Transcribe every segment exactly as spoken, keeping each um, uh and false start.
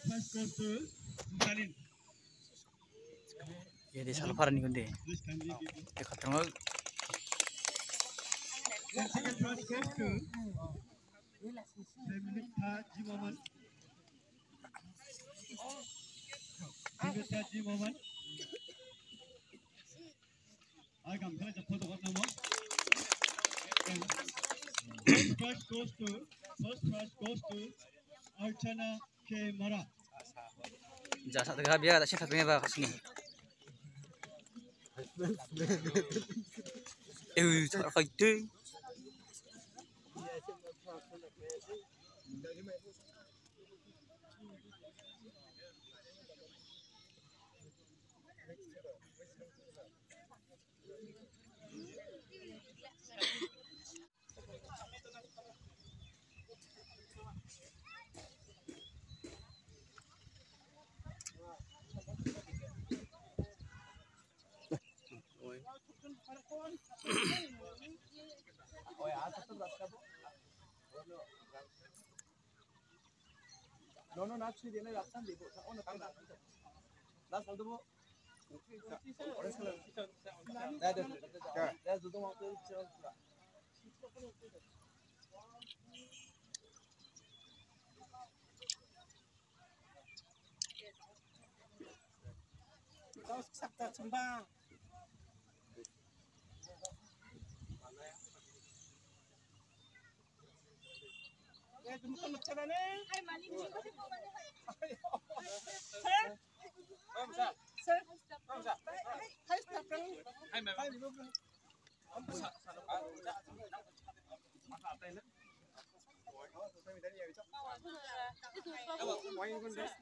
first goes to Stalin. ये दे साल फारनी गुंडे Please kindly give it. ये खतरनाक And second prize goes to Semita Jimaman. Semita Jimaman. Agam kala jappo to kotna mo. First prize goes to first prize goes to Archana K Mara. jasa tengah biar tak sih tapi apa sini eh cara fighting No, no, not actually. They are Sunday. On the camera. That's all the book. That is that's the one. Kau sakta sembang. Eh, jemput macam mana? Hai, maling jemput macam mana? Sir? Kamu sah? Sir? Kamu sah? Hai, stop kan? Hai, hai, lima belas. Kamu sah? Masa apa ini? Oh, saya minta dia bisa. Kamu main pun deh.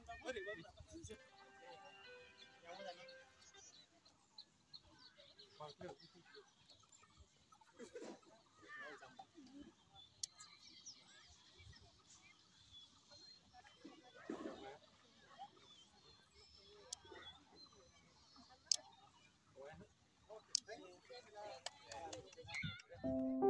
Thank you.